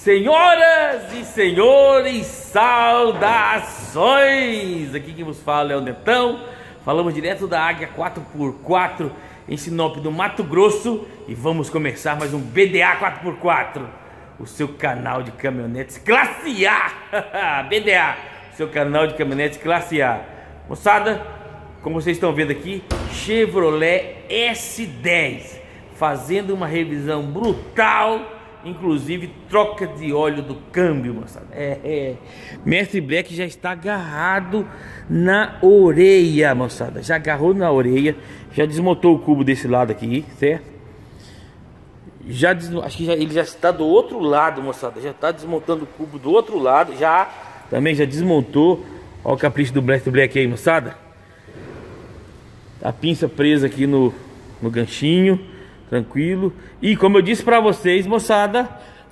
Senhoras e senhores, saudações! Aqui quem vos fala é o Netão. Falamos direto da Águia 4x4 em Sinop, do Mato Grosso. E vamos começar mais um BDA 4x4, o seu canal de caminhonetes classe A. BDA, seu canal de caminhonetes classe A. Moçada, como vocês estão vendo aqui, Chevrolet S10, fazendo uma revisão brutal. Inclusive troca de óleo do câmbio, moçada. Mestre Black já está agarrado na orelha, moçada. Já agarrou na orelha. Já desmontou o cubo desse lado aqui, certo? Acho que ele já está do outro lado, moçada. Já está desmontando o cubo do outro lado. Também já desmontou. Olha o capricho do Mestre Black aí, moçada. A pinça presa aqui no ganchinho. Tranquilo. E como eu disse para vocês, moçada,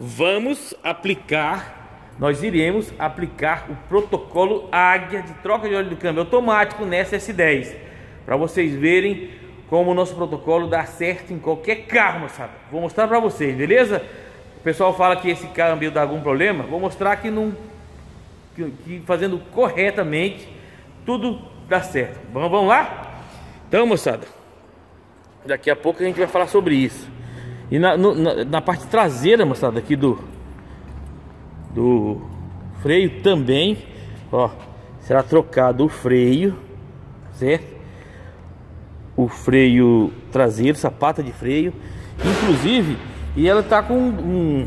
nós iremos aplicar o protocolo Águia de troca de óleo do câmbio automático nessa S10, para vocês verem como o nosso protocolo dá certo em qualquer carro, moçada. Vou mostrar para vocês, beleza? O pessoal fala que esse câmbio dá algum problema. Vou mostrar que fazendo corretamente tudo dá certo. Vamos lá? Então, moçada, daqui a pouco a gente vai falar sobre isso. E na parte traseira, moçada, aqui do freio também, ó, será trocado o freio, certo? O freio traseiro, sapata de freio, inclusive, e ela tá com um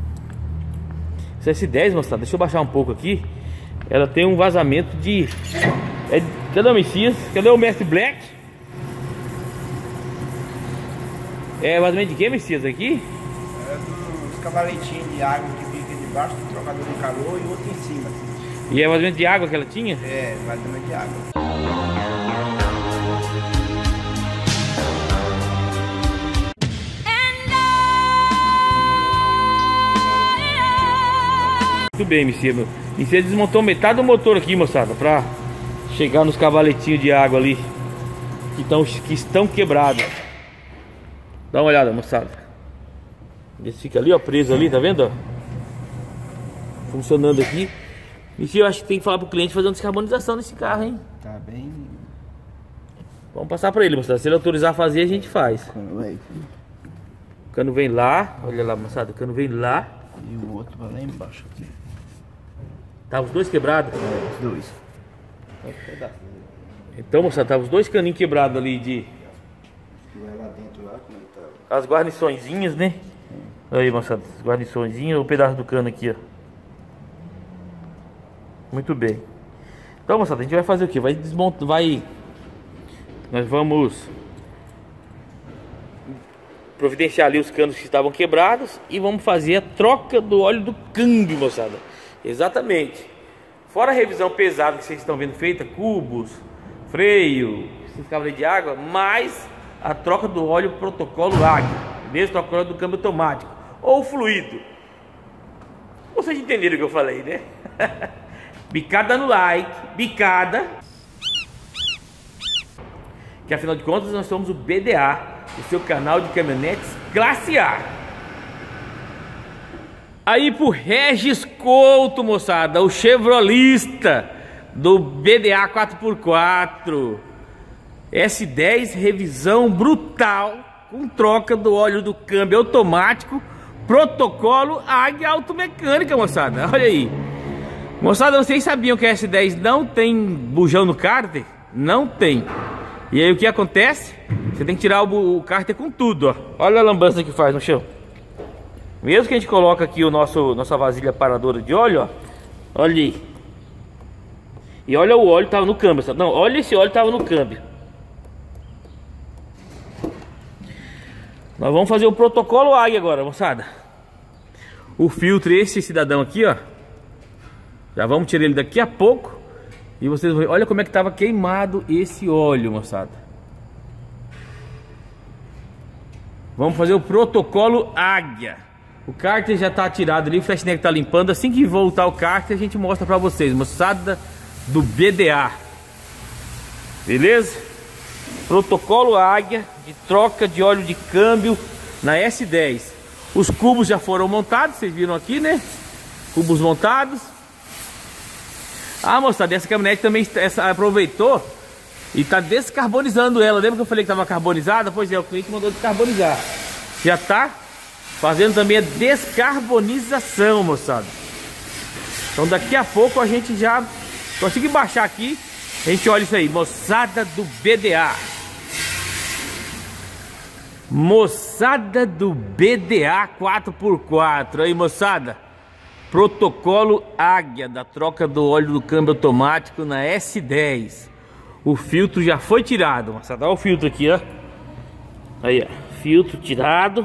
S10, moçada, deixa eu baixar um pouco aqui. Ela tem um vazamento de... Cadê o Messias? Cadê o Mestre Black? É vazamento de que, Messias, aqui? É dos cavaletinhos de água que fica debaixo do trocador de calor e outro em cima. E é vazamento de água que ela tinha? É, vazamento de água. Muito bem, Messias. Messias desmontou metade do motor aqui, moçada, pra chegar nos cavaletinhos de água ali que estão quebrados. Dá uma olhada, moçada. Ele fica ali, ó, preso ali, tá vendo, ó? Funcionando aqui. E eu acho que tem que falar pro cliente fazer uma descarbonização nesse carro, hein? Tá bem. Vamos passar pra ele, moçada. Se ele autorizar a fazer, a gente faz. O cano vem lá. Olha lá, moçada. O cano vem lá. E o outro vai lá embaixo aqui. Tá os dois quebrados? É, os dois. Então, moçada, tá os dois caninhos quebrados ali de... Vai lá dentro, lá, como é que tá? As guarniçõezinhas, né? Aí, moçada, as guarniçõezinhas, o pedaço do cano aqui, ó. Muito bem. Então, moçada, a gente vai fazer o quê? Vai desmontar, nós vamos providenciar ali os canos que estavam quebrados e vamos fazer a troca do óleo do câmbio, moçada. Exatamente. Fora a revisão pesada que vocês estão vendo feita, cubos, freio, cabos de água, mais a troca do óleo protocolo Águia, mesmo troca do óleo do câmbio automático ou fluido. Vocês entenderam o que eu falei, né? Bicada no like, bicada, que afinal de contas nós somos o BDA, o seu canal de caminhonetes classe A. Aí pro Regis Couto, moçada, o chevrolista do BDA 4x4 S10, revisão brutal com troca do óleo do câmbio automático, protocolo Águia Automecânica, moçada. Olha aí, moçada, vocês sabiam que a S10 não tem bujão no cárter? Não tem. E aí o que acontece? Você tem que tirar o cárter com tudo, ó. Olha a lambança que faz no chão. Mesmo que a gente coloca aqui nossa vasilha paradora de óleo, ó, olha aí. E olha, o óleo tava no câmbio, sabe? Não, olha, esse óleo tava no câmbio. Nós vamos fazer o protocolo Águia agora, moçada. O filtro, esse cidadão aqui, ó, já vamos tirar ele daqui a pouco. E vocês vão ver, olha como é que tava queimado esse óleo, moçada. Vamos fazer o protocolo Águia. O cárter já tá tirado ali, o Flashneck tá limpando. Assim que voltar o cárter, a gente mostra pra vocês, moçada do BDA. Beleza? Protocolo Águia de troca de óleo de câmbio na S10. Os cubos já foram montados, vocês viram aqui, né? Cubos montados. Ah, moçada, essa caminhonete também aproveitou e tá descarbonizando ela. Lembra que eu falei que estava carbonizada? Pois é, o cliente mandou descarbonizar. Já tá fazendo também a descarbonização, moçada. Então daqui a pouco a gente já consegue baixar aqui. A gente olha isso aí, moçada do BDA. Moçada do BDA 4x4. Aí, moçada, protocolo Águia da troca do óleo do câmbio automático na S10. O filtro já foi tirado, moçada. Olha o filtro aqui, ó. Aí, ó, filtro tirado.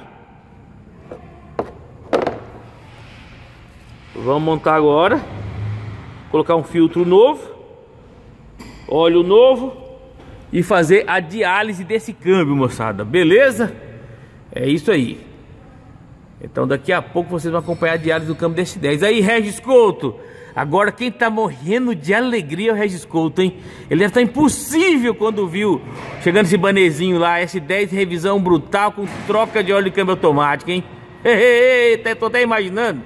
Vamos montar agora. Colocar um filtro novo, óleo novo e fazer a diálise desse câmbio, moçada. Beleza? É isso aí. Então daqui a pouco vocês vão acompanhar a diálise do câmbio desse 10. Aí, Regis Couto, agora quem tá morrendo de alegria é o Regis Couto, hein? Ele deve estar impossível quando viu chegando esse banezinho lá, S10 revisão brutal com troca de óleo de câmbio automático, hein? Tô até imaginando.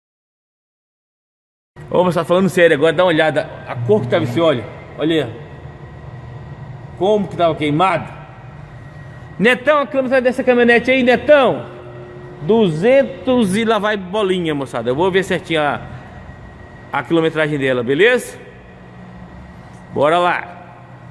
Ô, mas tá falando sério agora, dá uma olhada. A cor que tava esse óleo, olha aí. Como que tava queimado. Netão, a câmera dessa caminhonete aí, Netão, 200 e lá vai bolinha, moçada. Eu vou ver certinho a quilometragem dela, beleza? Bora lá.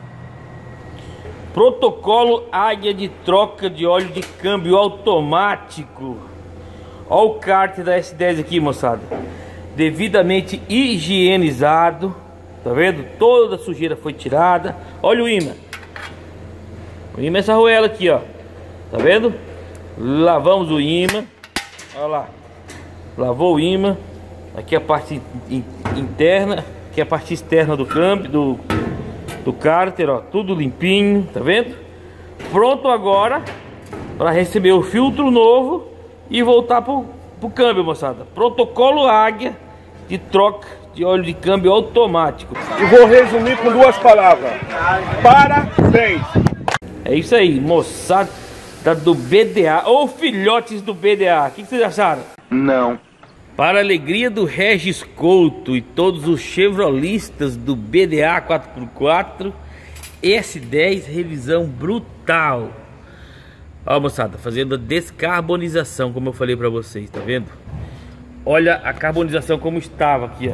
Protocolo Águia de troca de óleo de câmbio automático. Olha o cárter da S10 aqui, moçada. Devidamente higienizado. Tá vendo? Toda a sujeira foi tirada. Olha o imã. O imã é essa arruela aqui, ó. Tá vendo? Lavamos o imã. Olha lá. Lavou o imã. Aqui a parte interna. Aqui a parte externa do câmbio, do cárter, ó. Tudo limpinho, tá vendo? Pronto agora para receber o filtro novo e voltar pro câmbio, moçada. Protocolo Águia de troca de óleo de câmbio automático. E vou resumir com duas palavras: parabéns. É isso aí, moçada do BDA, ou filhotes do BDA. O que vocês acharam? Não. Para a alegria do Regis Couto e todos os chevrolistas do BDA 4x4, S10 revisão brutal. Ó, moçada, fazendo a descarbonização, como eu falei pra vocês, tá vendo? Olha a carbonização como estava aqui, ó.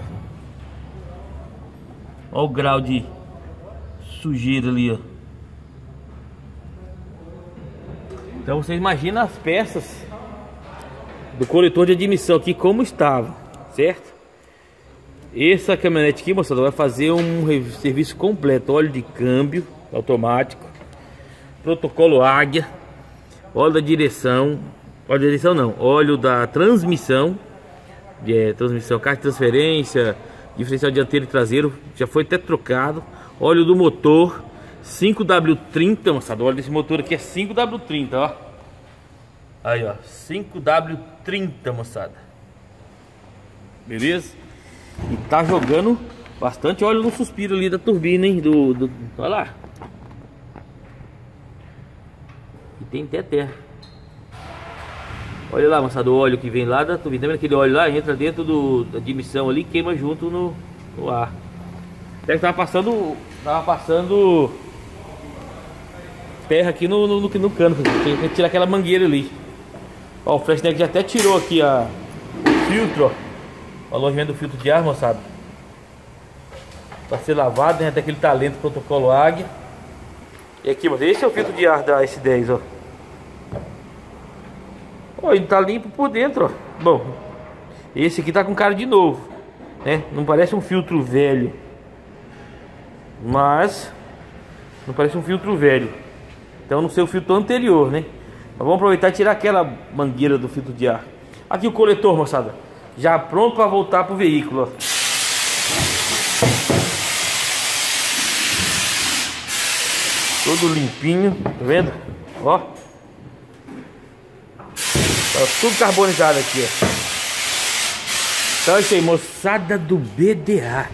Olha o grau de sujeira ali, ó. Então vocês imaginam as peças do coletor de admissão aqui como estava, certo? Essa caminhonete aqui, moçada, vai fazer um serviço completo. Óleo de câmbio automático, protocolo Águia, óleo da direção, óleo da direção não, óleo da transmissão, transmissão, caixa de transferência, diferencial dianteiro e traseiro, já foi até trocado. Óleo do motor 5W30, moçada, o óleo desse motor aqui é 5W30, ó. Aí, ó, 5W30, moçada. Beleza? E tá jogando bastante óleo no suspiro ali da turbina, hein? Olha lá. E tem até terra. Olha lá, moçada, o óleo que vem lá da turbina. Tá vendo aquele óleo lá? Entra dentro da admissão ali e queima junto no ar. Até que tava passando terra aqui no cano. Tem que tirar aquela mangueira ali. Ó, o Flashneck já até tirou aqui o filtro, ó. O alojamento do filtro de ar, moçada, para ser lavado, né? Até aquele talento protocolo Águia. E aqui, moçada, esse é o filtro de ar da S10, ó. Ó, ele tá limpo por dentro, ó. Bom, esse aqui tá com cara de novo, né? Não parece um filtro velho, mas não parece um filtro velho. Então não sei o filtro anterior, né? Mas vamos aproveitar e tirar aquela mangueira do filtro de ar. Aqui o coletor, moçada, já pronto para voltar pro veículo, ó. Todo limpinho, tá vendo? Ó, tá tudo carbonizado aqui, ó. Então é isso aí, moçada do BDA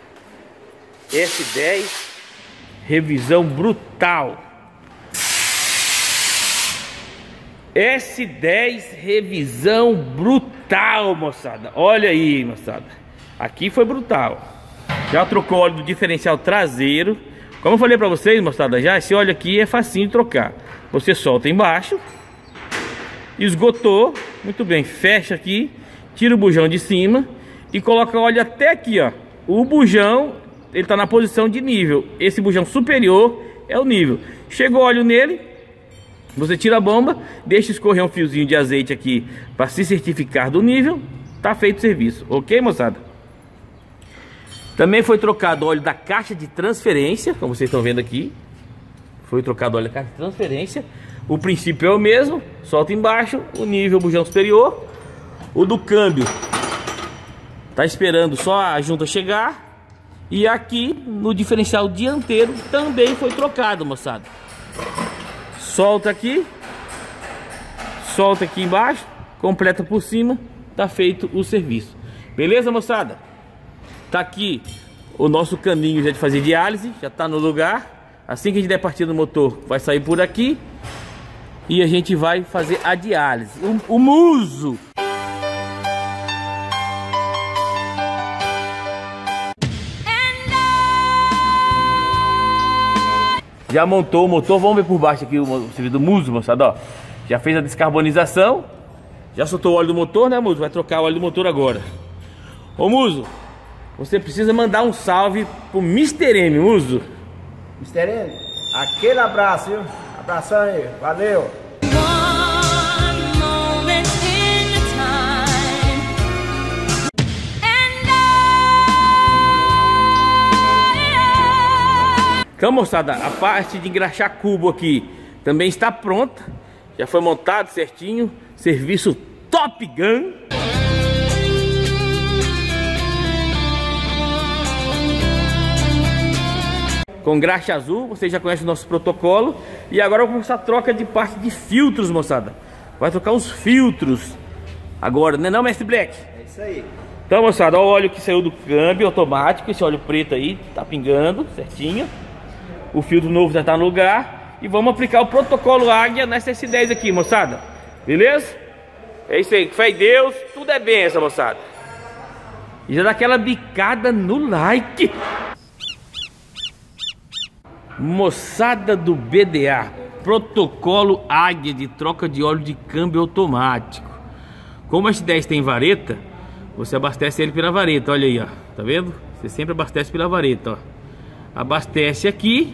S10 revisão brutal. S10 revisão brutal, moçada. Olha aí, moçada. Aqui foi brutal. Já trocou o óleo do diferencial traseiro. Como eu falei pra vocês, moçada, já esse óleo aqui é facinho de trocar. Você solta embaixo, esgotou, muito bem, fecha aqui, tira o bujão de cima e coloca o óleo até aqui, ó. O bujão, ele tá na posição de nível. Esse bujão superior é o nível. Chegou óleo nele, você tira a bomba, deixa escorrer um fiozinho de azeite aqui para se certificar do nível. Tá feito o serviço, ok, moçada? Também foi trocado o óleo da caixa de transferência, como vocês estão vendo aqui. Foi trocado o óleo da caixa de transferência. O princípio é o mesmo, solta embaixo, o nível, o bujão superior. O do câmbio tá esperando só a junta chegar. E aqui no diferencial dianteiro também foi trocado, moçada. Solta aqui embaixo, completa por cima, tá feito o serviço. Beleza, moçada? Tá aqui o nosso caninho já de fazer diálise, já tá no lugar. Assim que a gente der partida no motor, vai sair por aqui e a gente vai fazer a diálise. O muso. Já montou o motor, vamos ver por baixo aqui o serviço do muso, moçada, ó. Já fez a descarbonização, já soltou o óleo do motor, né, muso? Vai trocar o óleo do motor agora. Ô, muso, você precisa mandar um salve pro Mr. M, muso. Mr. M, aquele abraço, viu? Abração aí, valeu! Então, moçada, a parte de engraxar cubo aqui também está pronta. Já foi montado certinho. Serviço Top Gun. Com graxa azul, vocês já conhecem o nosso protocolo. E agora eu vou começar a troca de parte de filtros, moçada. Vai trocar os filtros agora, né não, Mestre Black? É isso aí. Então, moçada, olha o óleo que saiu do câmbio automático. Esse óleo preto aí, tá pingando certinho. O filtro novo já tá no lugar. E vamos aplicar o protocolo Águia nessa S10 aqui, moçada. Beleza? É isso aí, fé em Deus, tudo é benção, moçada. E já dá aquela bicada no like. Moçada do BDA, protocolo Águia de troca de óleo de câmbio automático. Como a S10 tem vareta, você abastece ele pela vareta, olha aí, ó. Tá vendo? Você sempre abastece pela vareta, ó. Abastece aqui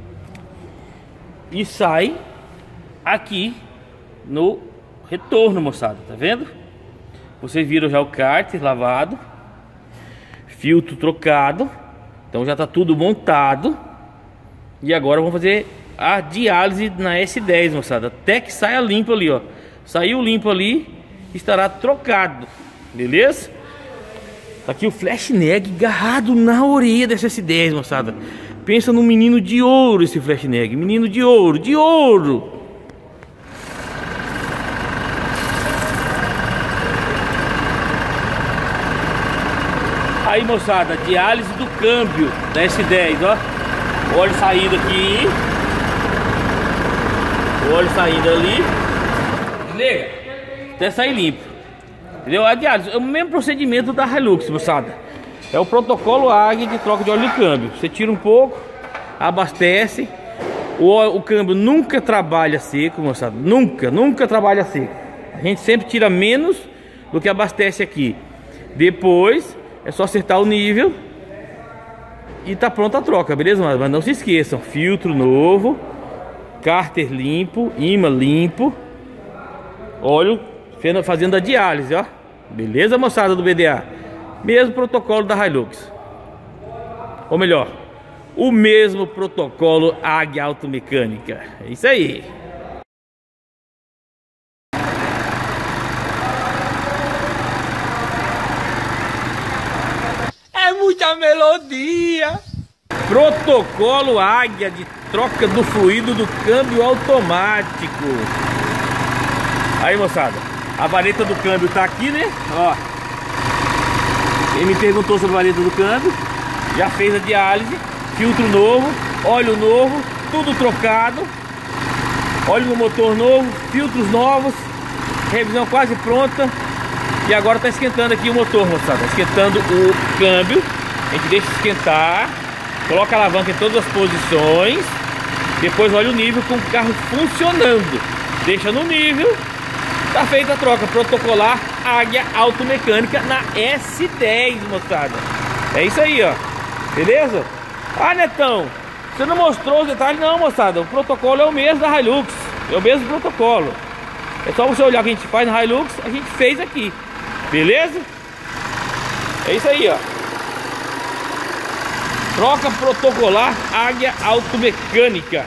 e sai aqui no retorno, moçada, tá vendo? Vocês viram já o cárter lavado, filtro trocado, então já tá tudo montado. E agora vamos fazer a diálise na S10, moçada, até que saia limpo ali, ó. Saiu limpo ali, estará trocado, beleza? Tá aqui o flash neg agarrado na orelha dessa S10, moçada. Pensa num menino de ouro esse flash neg, menino de ouro, de ouro. Aí, moçada, diálise do câmbio da S10, ó. O óleo saindo aqui, o óleo saindo ali, desliga, até sair limpo, entendeu? A diálise é o mesmo procedimento da Hilux, moçada. É o protocolo Águia de troca de óleo de câmbio. Você tira um pouco, abastece. O câmbio nunca trabalha seco, moçada, nunca trabalha seco. A gente sempre tira menos do que abastece aqui. Depois é só acertar o nível e tá pronta a troca, beleza? Mas não se esqueçam, filtro novo, cárter limpo, imã limpo, óleo fazendo a diálise, ó. Beleza, moçada do BDA? Mesmo protocolo da Hilux. Ou melhor, o mesmo protocolo Águia Automecânica. É isso aí. É muita melodia. Protocolo Águia de troca do fluido do câmbio automático. Aí, moçada, a vareta do câmbio tá aqui, né? Ó, ele me perguntou sobre a vareta do câmbio. Já fez a diálise, filtro novo, óleo novo, tudo trocado. óleo no motor novo, filtros novos, revisão quase pronta. E agora tá esquentando aqui o motor, moçada. Tá esquentando o câmbio. A gente deixa esquentar, coloca a alavanca em todas as posições. Depois olha o nível com o carro funcionando. Deixa no nível. Tá feita a troca protocolar Águia Automecânica na S10, moçada. É isso aí, ó. Beleza? Ah, Netão, você não mostrou os detalhes não, moçada. O protocolo é o mesmo da Hilux. É o mesmo protocolo. É só você olhar o que a gente faz na Hilux, a gente fez aqui. Beleza? É isso aí, ó. Troca protocolar Águia Automecânica.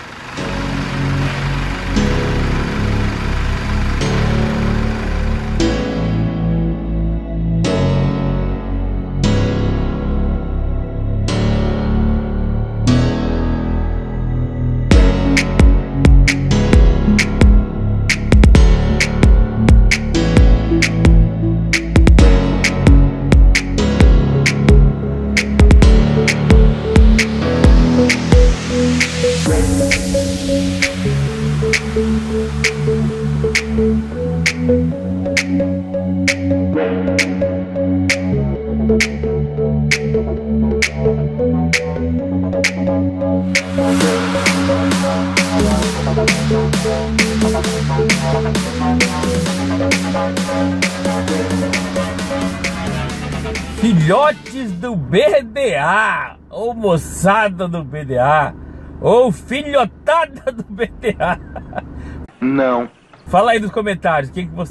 Filhotes do BDA, ou moçada do BDA, ou filhotada do BDA. Não. Fala aí nos comentários,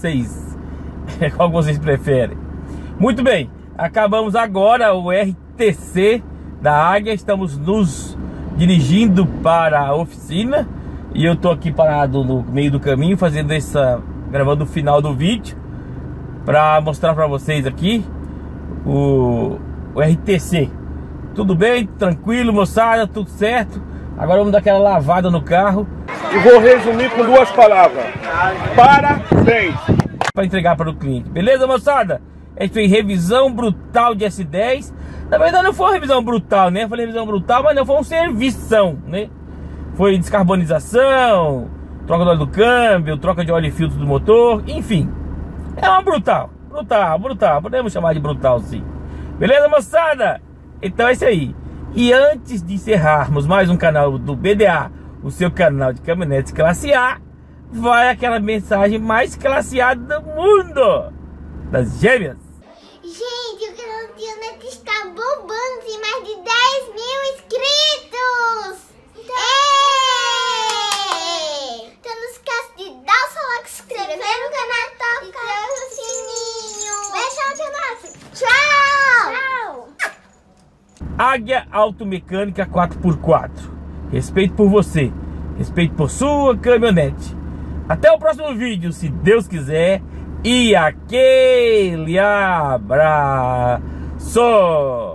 qual vocês preferem. Muito bem, acabamos agora o RTC da Águia. Estamos nos dirigindo para a oficina. E eu tô aqui parado no meio do caminho, gravando o final do vídeo, para mostrar para vocês aqui o RTC. Tudo bem, tranquilo, moçada, tudo certo. Agora vamos dar aquela lavada no carro E vou resumir com 2 palavras. Parabéns! Para entregar para o cliente. Beleza, moçada? A gente fez revisão brutal de S10. Na verdade não foi uma revisão brutal, né? Foi revisão brutal, mas não foi um servição, né? Foi descarbonização, troca do óleo do câmbio, troca de óleo e filtro do motor, enfim. É uma brutal. Podemos chamar de brutal, sim. Beleza, moçada? Então é isso aí. E antes de encerrarmos mais um canal do BDA, o seu canal de caminhonetes classe A, vai aquela mensagem mais classe A do mundo, das gêmeas. Gente, o canal do Tionete está bombando, tem mais de 10 mil inscritos! Então não esquece de dar o seu like, se inscrever no canal, tocar o sininho. Beijo, Tionete! Tchau! Águia Automecânica 4x4. Respeito por você, respeito por sua caminhonete. Até o próximo vídeo, se Deus quiser. E aquele abraço!